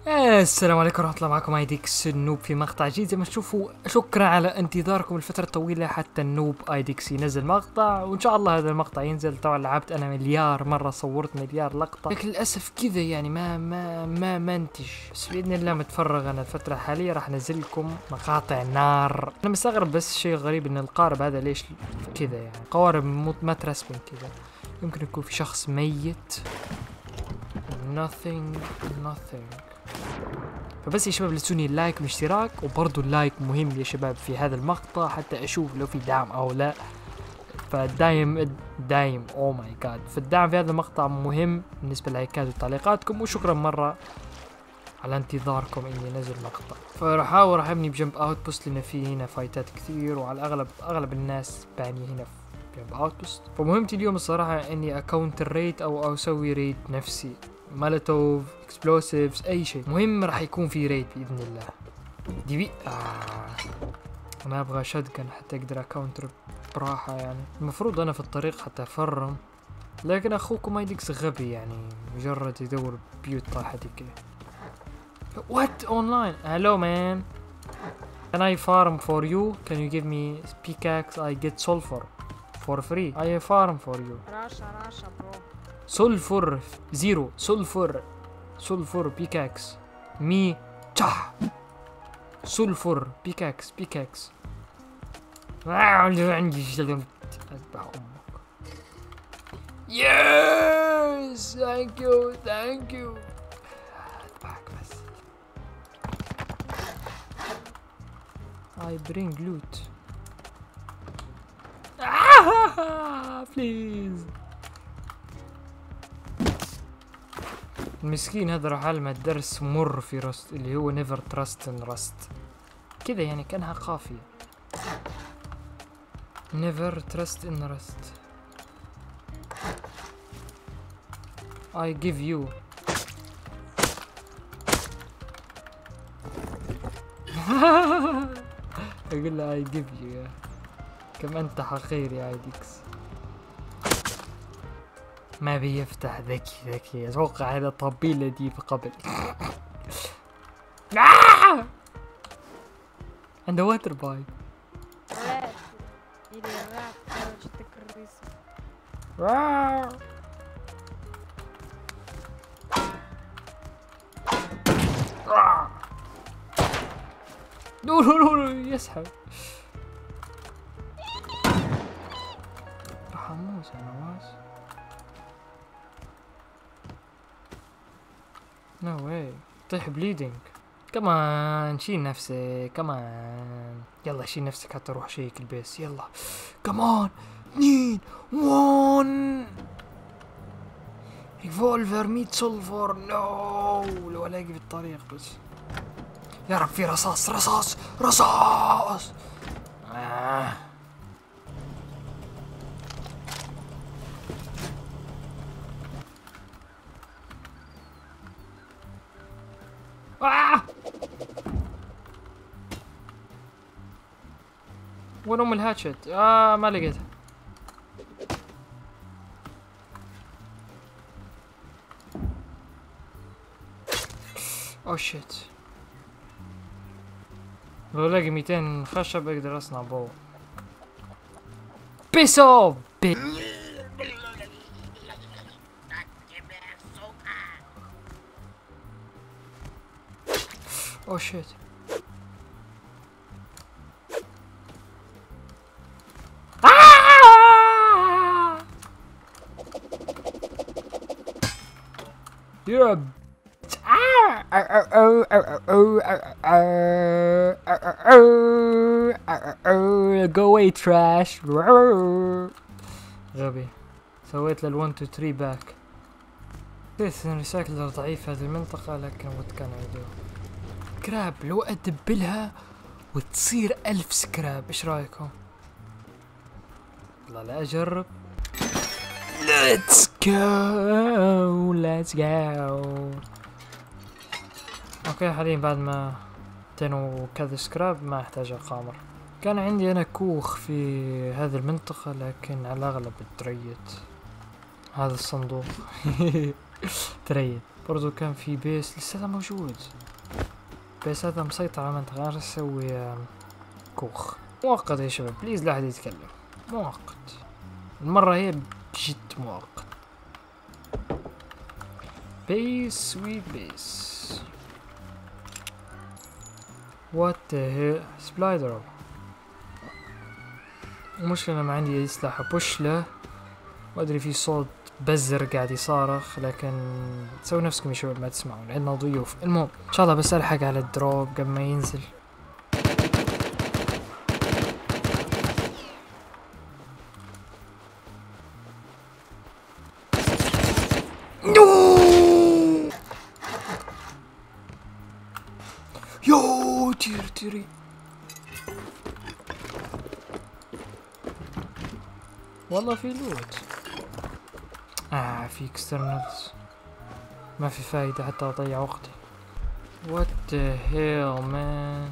السلام عليكم ورحمة الله، معكم ايديكس النوب في مقطع جديد. زي ما تشوفوا شكرا على انتظاركم الفترة الطويلة حتى النوب ايديكس ينزل مقطع، وان شاء الله هذا المقطع ينزل. طبعا لعبت انا مليار مرة، صورت مليار لقطة، لكن للاسف كذا يعني ما انتج. بس باذن الله متفرغ انا الفترة الحالية، راح انزل لكم مقاطع نار. انا مستغرب بس شيء غريب ان القارب هذا ليش كذا، يعني قوارب ما ترسبن كذا. يمكن يكون في شخص ميت. nothing. فبس يا شباب لا تنسوني اللايك والاشتراك، وبرضو اللايك مهم يا شباب في هذا المقطع حتى اشوف لو في دعم او لا. فدايم او ماي جاد، فالدعم في هذا المقطع مهم بالنسبه للايكات وتعليقاتكم، وشكرا مره على انتظاركم اني انزل مقطع. فراح احاول ابني بجنب اوت بوست لان في هنا فايتات كثير، وعلى اغلب الناس باني هنا بجنب اوت بوست. فمهمتي اليوم الصراحه اني اكونتر ريت او اسوي ريت نفسي، مالوتوف، اكسبلوسيفز، اي شيء مهم راح يكون في ريد باذن الله. دي بي انا ابغى شotgun حتى اقدر اكاونتر براحه. يعني المفروض انا في الطريق حتى افرم، لكن اخوكم ايديكس غبي، يعني مجرد يدور بيوت طاحت كذا. وات اونلاين؟ هلو مان، can I farm for you? Can you give me pickaxe? I get sulfur for free. I farm for you. Russia bro. Sulfur zero. Sulfur pickaxe. Me tah. Sulfur pickaxe. عندي شلون اذبح امك. Yes, thank you. اذبحك بس. I bring loot. Please. المسكين هذا راح علمه درس مر في رست، اللي هو never trust in rust. كذا يعني كانها قافية. never trust in rust. I give you. اقول له I give you يا كم انت حقير يا ايديكس. ما بيفتح. ذكي اتوقع هذا طبيل دي قبل. عنده واتر بايب. Или раб, короче, ты крыса. نو يسحب. حموس يا نواس. نو واي. طيح بليدنج. كمان شيل نفسك، كمان يلا شيل نفسك حتى روح شيك البيس. يلا كمان 2 1. ريفولفر 100 سولفر. نو لو الاقي بالطريق بس. يا رب في رصاص. وين ام الهاتشت؟ ما لقيتها. اوه شيت. لو الاقي 200 خشب اقدر اصنع بو. بيسو اوه شيت. يا go away trash. غبي. سويت لل 1 2 3 باك. كيف الريسايكلر ضعيف هذه المنطقة، لكن وات كان يدو. كراب لو ادبلها وتصير 1000 سكراب، ايش رايكم؟ والله لا اجرب. Let's go. اوكي حاليا بعد ما 200 وكذا سكراب ما احتاج اقامر. كان عندي انا كوخ في هذه المنطقة، لكن على الاغلب اتريت. هذا الصندوق. تريد برضو كان في بيس لسه هذا موجود. بيس هذا مسيطر على المنطقة. راح اسوي كوخ مؤقت يا شباب، بليز لا احد يتكلم. مؤقت المرة هي بجد مؤقت. بيس سويت بيس. وات ذا سبلايدر. المشكلة ما عندي اي سلاح ابوش له، ما ادري في صوت بزر قاعد يصارخ، لكن تسوي نفسكم يا شباب ما تسمعون، عندنا ضيوف. المهم ان شاء الله بس الحق على الدروب قبل ما ينزل. يو تيري والله في لوت. في اكسترنالز، ما في فايدة حتى اضيع وقتي. What the hell man.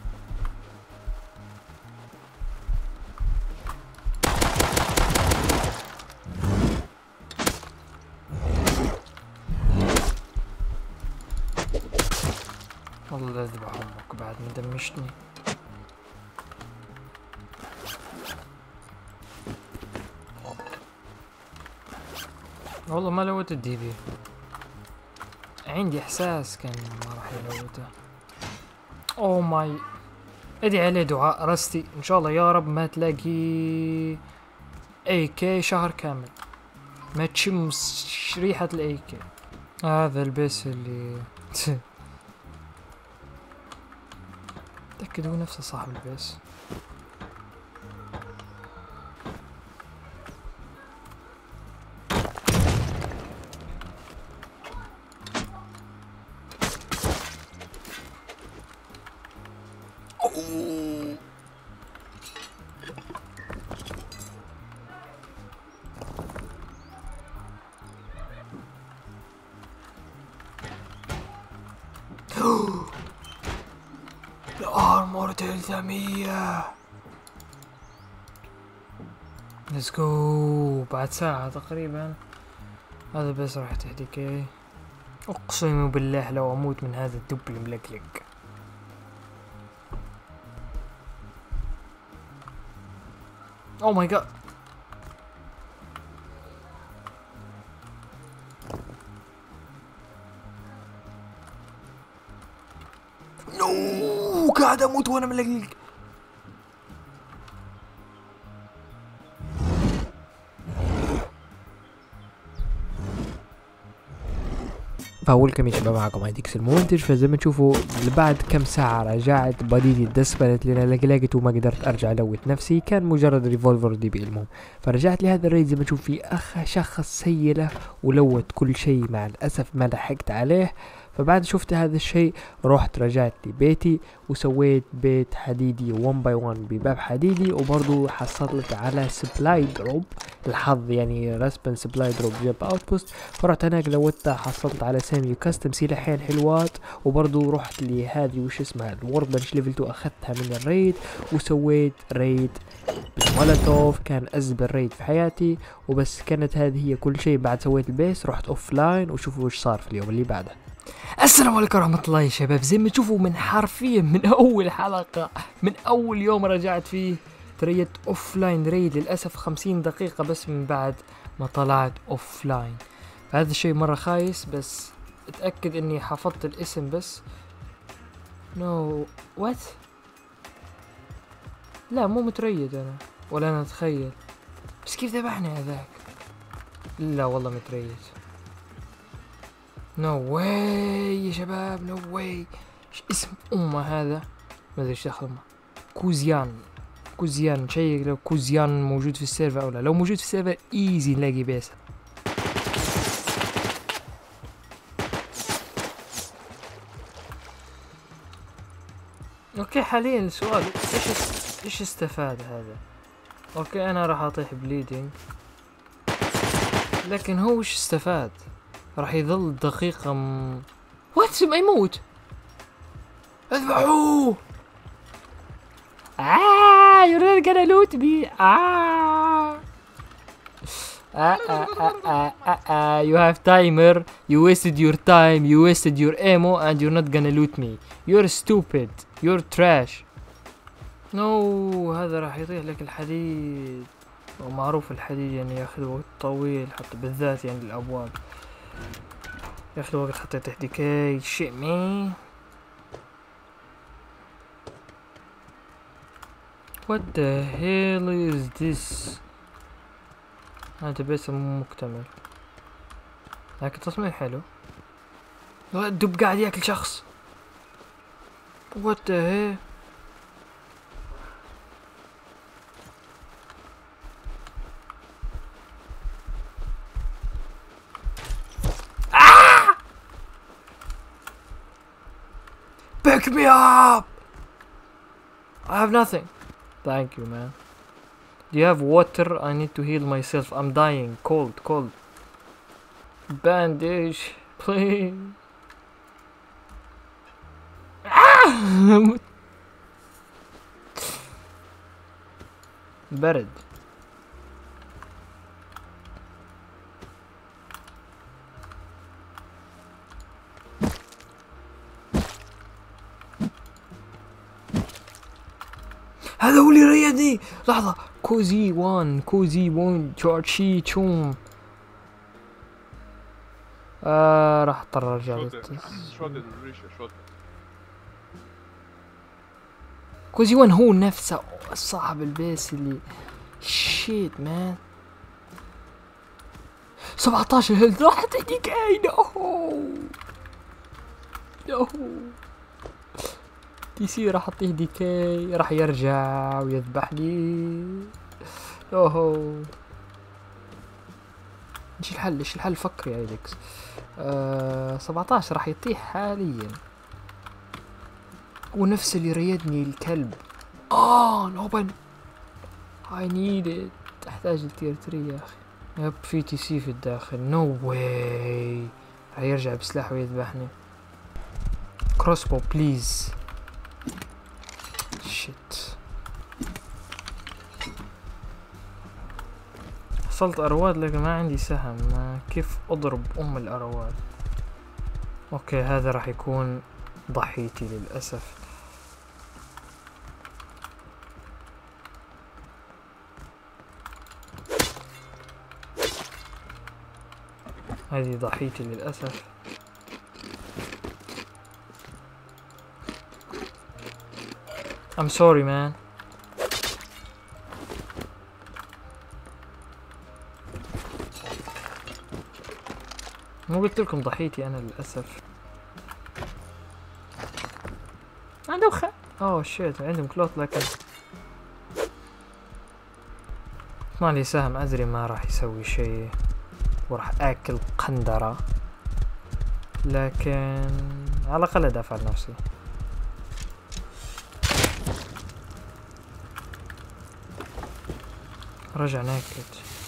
والله لا اذبح امك بعد ما دمشتني. والله ما لوت الدي بي، عندي احساس كان ما راح يلوته. اوه ماي، ادعي عليه دعاء رستي ان شاء الله يا رب ما تلاقي اي كي شهر كامل، ما تشم ريحة الاي كي. هذا البيس اللي تأكد هو نفسه صاحب البيس. الارمور 300. ليتس جو. بعد ساعة تقريبا هذا بس راح تهديك. اقسم بالله لو اموت من هذا الدب الملقلق. اوه ماي جاد. نو قاعد اموت وانا ملقلق. فاولكم يا شباب، معكم ايديكس المنتج. فزي ما تشوفوا بعد كم ساعة رجعت بديتي دسبلت لنا لقيت وما قدرت ارجع لوت نفسي، كان مجرد ريفولفر دي بي. المهم فرجعت لهذا الريد زي ما تشوف في شخص سيله ولوت كل شيء، مع الاسف ما لحقت عليه. فبعد شفت هذا الشيء رحت رجعت لبيتي وسويت بيت حديدي 1 باي 1 بباب حديدي، وبرضو حصلت على سبلاي دروب. الحظ يعني رسبا سبلاي دروب جاب اوتبوست، فرحت هناك لوتها حصلت على سامي كاستم سلاحين حلوات، وبرضو رحت لهذه وش اسمها الورد بنش ليفل 2 اخذتها من الريد، وسويت ريد بالمولوتوف. كان ازبل ريد في حياتي. وبس كانت هذه هي كل شيء. بعد سويت البيس رحت اوف لاين، وشوفوا وش صار في اليوم اللي بعده. السلام عليكم ورحمة الله يا شباب. زي ما تشوفوا من حرفيا من اول حلقة، من اول يوم رجعت فيه تريت اوف لاين ريد، للاسف 50 دقيقة بس من بعد ما طلعت اوف لاين. هذا الشيء مرة خايس، بس اتأكد اني حفظت الاسم بس. نو وات، لا مو متريد انا، ولا انا اتخيل. بس كيف ذبحني هذاك؟ لا والله متريد. نو واي يا شباب، نو واي. ايش اسم امه هذا؟ ما ادري ايش دخل. كوزيان شيء. لو كوزيان موجود في السيرفر او لا. لو موجود في السيرفر ايزي نلاقي بيسه. اوكي حاليا السؤال ايش استفاد هذا؟ اوكي انا راح اطيح بليدنج، لكن هو ايش استفاد؟ راح يظل دقيقة وات ما يموت. اذبحوه. you're not gonna loot me. You have timer. You wasted your time. You wasted your ammo, and you're not gonna loot me. You're stupid. You're trash. No هذا راح يطيح لك الحديد، ومعروف الحديد يعني ياخذ وقت طويل، حتى بالذات يعني الابواب ياخذ وقت حتى يطيح ديكي. shit man. What the hell is this؟ هذا بس مو مكتمل، لكن تصميم حلو. الدب قاعد ياكل شخص. What the hell؟ Pick me up! I have nothing. Thank you, man. Do you have water? I need to heal myself. I'm dying. Cold, cold. Bandage, please. برد. هذا هو اللي ريدني. لحظة. كوزي وان تشارشي تشوم. راح اضطر ارجع كوزي وان هو نفسه صاحب البيس اللي شيت مان. 17 هيلث راحت هديك. اي نو تي سي راح اعطيه ديكي، راح يرجع ويذبحني. اوه ايش الحل فكر يا ايدكس. 17 راح يطيح حاليا، ونفس اللي ريدني الكلب. نوبن I need it. احتاج التير 3 يا اخي. يب في تي سي في الداخل. نو واي. راح يرجع بسلاح ويذبحني. كروسبو بليز. شيت. حصلت ارواد لكن ما عندي سهم. كيف اضرب الارواد؟ اوكي هذا راح يكون ضحيتي للاسف. هذه ضحيتي للاسف. I'm sorry man. مو قلت لكم ضحيتي انا للاسف. عنده اوه شيت عندهم كلوت لكن ما لي سهم. ادري ما راح يسوي شيء وراح اكل قندرة، لكن على الاقل ادافع عن نفسي. رجع ناكد.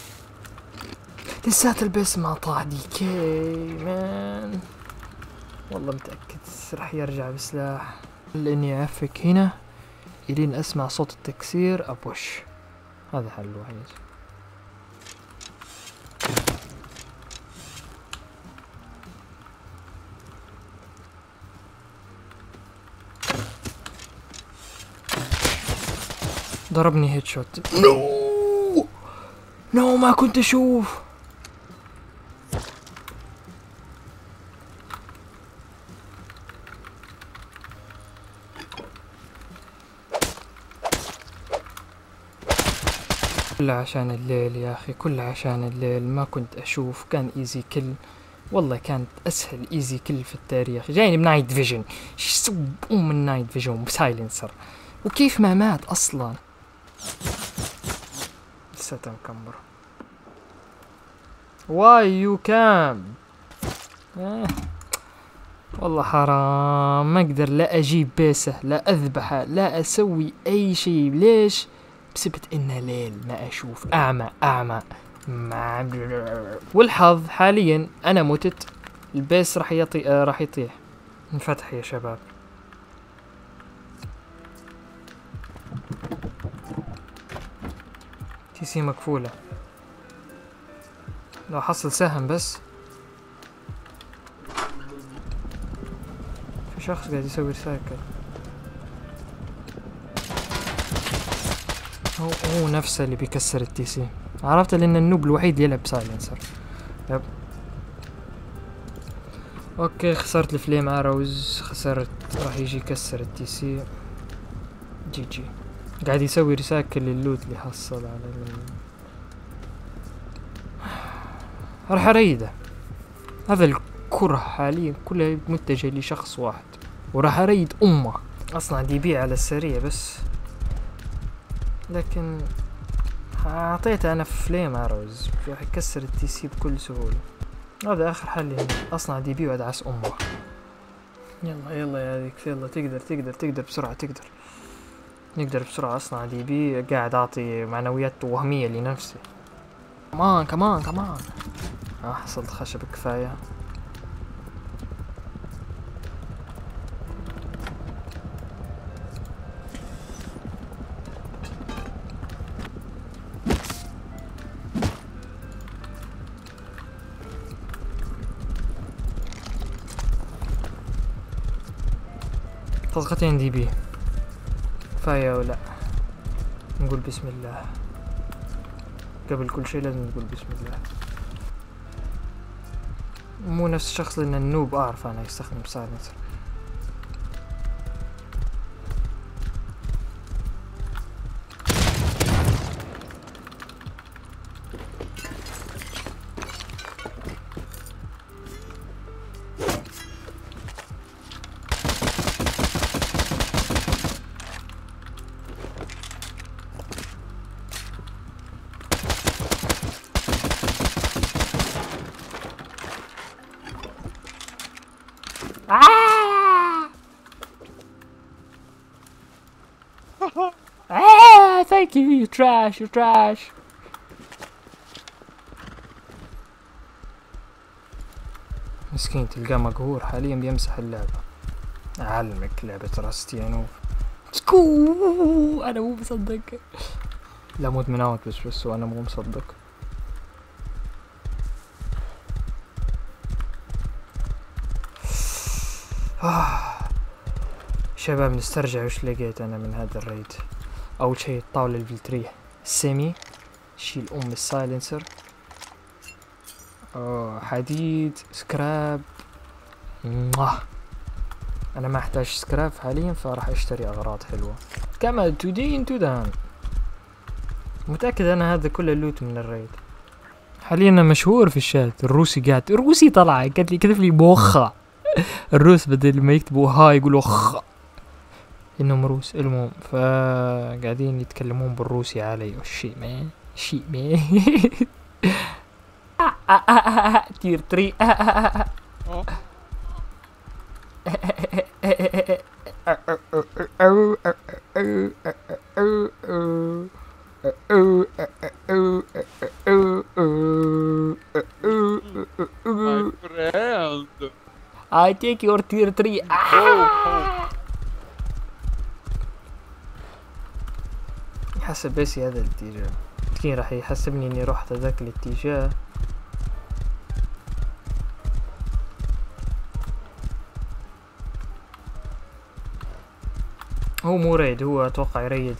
لسات البس ما طاح ديكي مان. والله متأكد راح يرجع بسلاح. لاني افك هنا الين اسمع صوت التكسير ابوش. هذا حل الوحيد. ضربني هيد شوت. نو ما كنت اشوف. كله عشان الليل يا اخي، كله عشان الليل. ما كنت اشوف. كان ايزي كل، والله كانت اسهل ايزي كل في التاريخ. جايني بنايت فيجن. ايش سوي من نايت فيجن بسايلنسر؟ وكيف ما مات اصلا؟ لساته مكمبر. واي يو كام. والله حرام. ما اقدر لا اجيب بيسه، لا اذبحه، لا اسوي اي شيء. ليش؟ بسبت انه ليل ما اشوف. اعمى. والحظ حاليا انا متت. البيس راح يطيح. انفتح يا شباب. تي سي مقفولة. لو حصل سهم بس. في شخص قاعد يسوي ريسايكل. هو نفسه اللي بيكسر التي سي. عرفت لان النوب الوحيد اللي يلعب سايلنسر. يب. اوكي خسرت الفليم اروز، خسرت. راح يجي يكسر التي سي. جي جي. قاعد يسوي ريسايكل لللوت اللي حصل على راح اريده. هذا الكره حاليا كلها متجهه لشخص واحد، وراح اريد امه. اصلا دي يبيع على السريع بس، لكن اعطيته انا فليم اروز راح يكسر التي سي بكل سهوله. هذا اخر حل يعني. اصلا دي بي وادعس امه. يلا يلا يا ذيك، يلا تقدر بسرعه، نقدر بسرعه. اصلا دي بي قاعد اعطي معنويات وهميه لنفسي. كمان حصلت خشب كفايه. طلقتين دي بي كفاية ولا نقول بسم الله؟ قبل كل شيء لازم نقول بسم الله. مو نفس الشخص لان النوب اعرف انا يستخدم سايلنسر. Thank you, you trash. مسكين تلقاه مقهور حاليا بيمسح اللعبة. أعلمك لعبة راست يا نوف. سكو أنا مو مصدق. لا مدمن اوت بس وأنا مو مصدق. شباب نسترجع وش لقيت أنا من هذا الريد. أول شيء الطاولة الفلترية سيمي، شيل السايلنسر، حديد، سكراب. أنا ما أحتاج سكراب حاليا فراح أشتري أغراض حلوة. كما تدين تدان. متأكد أنا هذا كله اللوت من الريد. حاليا أنا مشهور في الشات. الروسي طلع قالت لي كتب لي بوخة. الروس بدل ما يكتبوا ها يقولوا خ، انهم روس. المهم فقاعدين يتكلمون بالروسي علي. شيء ما تير 3. I take your tier 3. يحسب بس هذا الاتجاه. مسكين راح يحسبني اني رحت ذاك الاتجاه. هو مو ريد، هو اتوقع يريد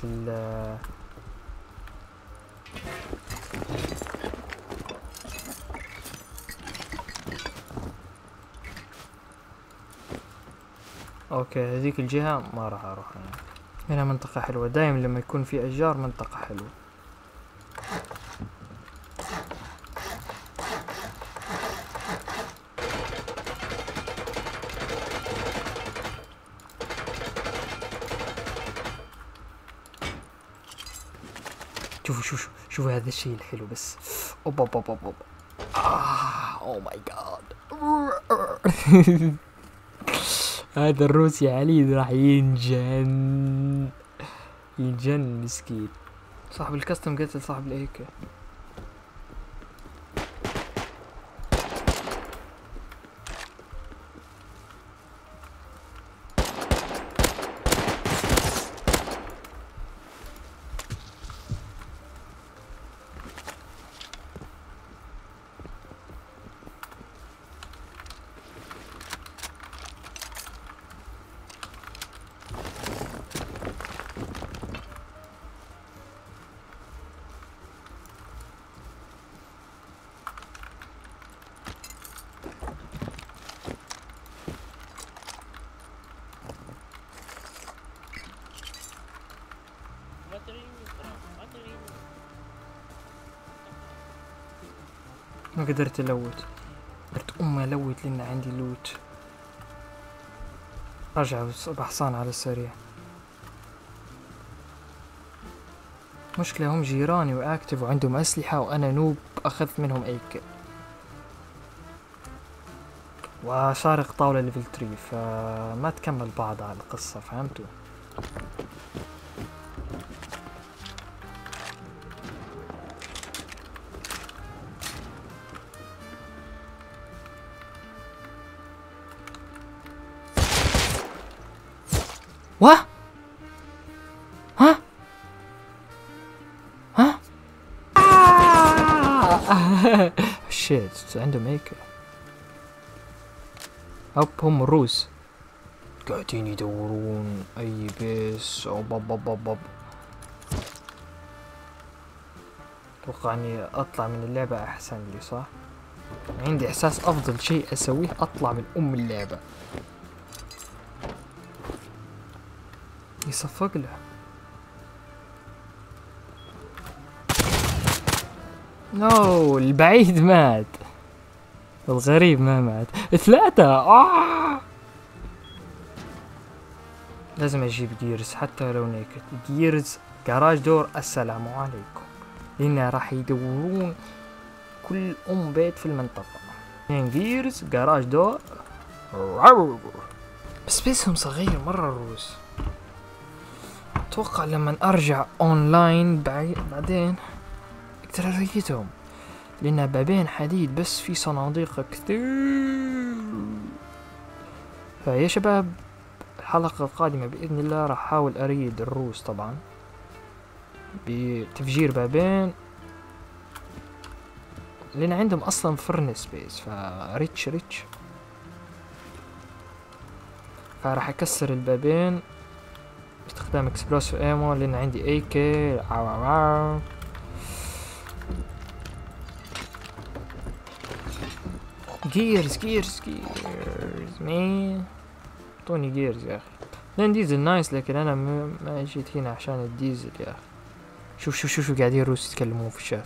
اوكي هذيك الجهة ما راح اروح انا. هنا منطقة حلوة. دايما لما يكون في اشجار منطقة حلوة. شوفوا هذا الشيء الحلو بس. اوبا اوه ماي جاد. هذا الروسي علي راح ينجن مسكين. صاحب الكاستم قتل صاحب الايكا. ما قدرت الوت، قلت الوت لان عندي لوت. رجع بحصان على السريع. مشكلة هم جيراني واكتف وعندهم اسلحة وانا نوب اخذت منهم اي كل، وسارق طاولة ليفل 3، فما تكمل بعض على القصة، فهمتوا؟ واه ها ها شيت عندهم هيك. هوب هم الروس قاعدين يدورون اي بيس او باب. اتوقع اني اطلع من اللعبة احسن لي، صح؟ عندي احساس افضل شيء اسويه اطلع من اللعبة. يصفق له. نو البعيد مات، الغريب ما مات. 3 لازم اجيب جيرز حتى لو نيكت. جيرز جراج دور السلام عليكم، لان راح يدورون كل بيت في المنطقة. 2 جيرز جراج دور. بس بيسهم صغير مرة الروس. اتوقع لما ارجع اونلاين بعدين اقدر اريدهم، لان بابين حديد بس في صناديق كثير. فيا شباب الحلقة القادمة بإذن الله راح احاول اريد الروس طبعا بتفجير بابين، لان عندهم اصلا فرن سبيس فريتش فراح اكسر البابين باستخدام اكسبلوسيف ايمو، لان عندي اي كي. جيرز مين اعطوني جيرز يا اخي. لان ديزل نايس، لكن انا ما جيت هنا عشان الديزل يا اخي. شوف قاعدين روس يتكلمون في الشات.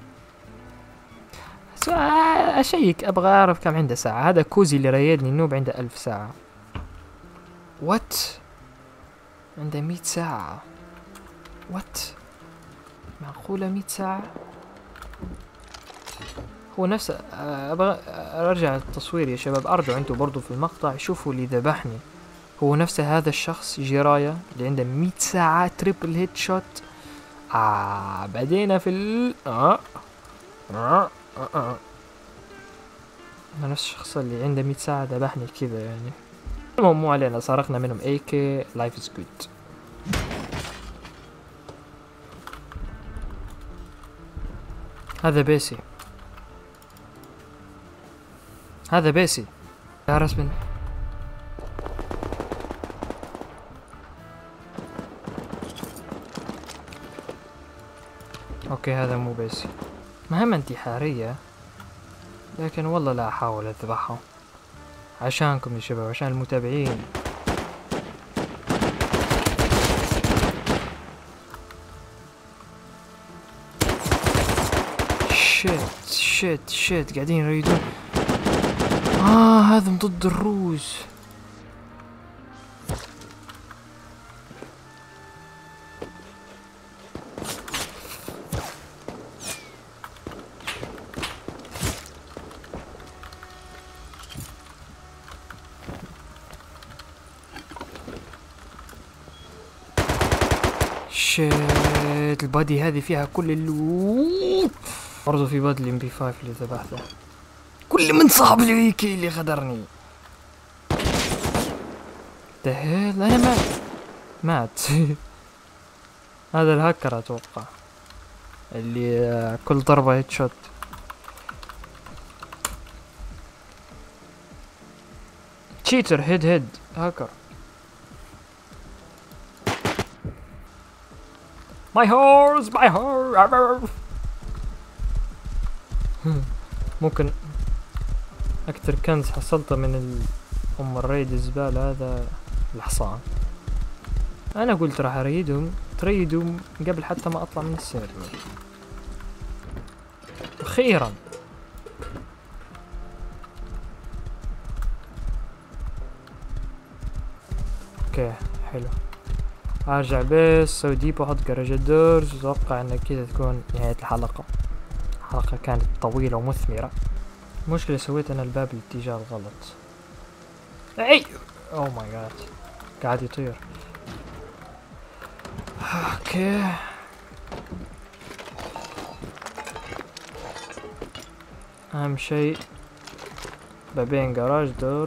اشيك ابغى اعرف كم عنده ساعة. هذا كوزي اللي ريدني النوب عنده 1000 ساعة. وات عنده 100 ساعة. وات معقولة 100 ساعة؟ هو نفسه. ابغى ارجع التصوير يا شباب، ارجعوا انتوا برضو في المقطع شوفوا اللي ذبحني. هو نفسه هذا الشخص جرايا اللي عنده 100 ساعة تريبل هيد شوت. بدينا في نفس الشخص اللي عنده 100 ساعة ذبحني كذا يعني. المهم مو علينا، سرقنا منهم AK. لايف از جود. هذا بيسي يا رسمي. اوكي هذا مو بيسي. مهمة انتحارية، لكن والله لا احاول اذبحهم عشانكم يا شباب، عشان المتابعين. شيت قاعدين يريدون. هذا ضد الروس. شيت البادي هذه فيها كل اللوت. برضو في بادي الام بي 5 اللي ذبحته. كل من صاحب الويكي اللي غدرني. دهيل انا مات. هذا الهاكر اتوقع اللي كل ضربة هيد شوت. تشيتر هيد هاكر. My horse. ممكن اكثر كنز حصلته من الريد الزبالة هذا الحصان. انا قلت راح تريدهم قبل حتى ما اطلع من السيرفر. اخيرا اوكي حلو. ارجع بس سوي ديب واحط جراج دورز. اتوقع ان كذا تكون نهاية الحلقة. الحلقة كانت طويلة ومثمرة. المشكلة سويت انا الباب الاتجاه الغلط. اي او ماي جاد قاعد يطير. اوكي اهم شيء بابين جراج دور.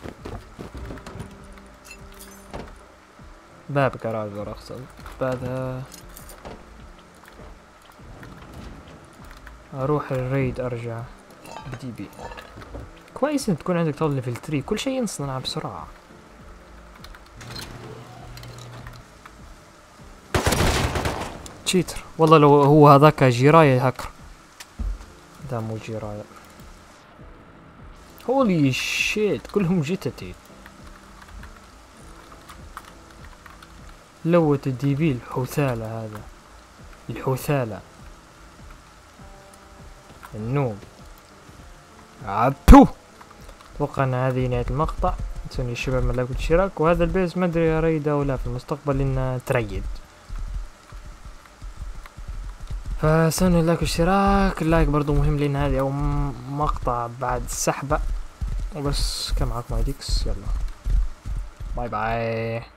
باب جراج دور اقصد. بعدها اروح الريد ارجع بدي بي. كويس ان تكون عندك طاولة ليفل 3 كل شيء ينصنع بسرعة. تشيتر والله. لو هو هذاك جيرايا هاكر. ده مو جيرايا. هولي شيت كلهم جتتي. لوت الدي بي الحوثالة هذا. الحوثالة النوم عبتو. اتوقع ان هذه نهاية المقطع. تنسوني الشباب من لايك والاشتراك. وهذا البيز ما ادري اريد او لا في المستقبل انه تريد. فسووا لايك واشتراك. اللايك برضو مهم لان هذه اول مقطع بعد السحبة. وبس كان معكم ايديكس. يلا باي باي.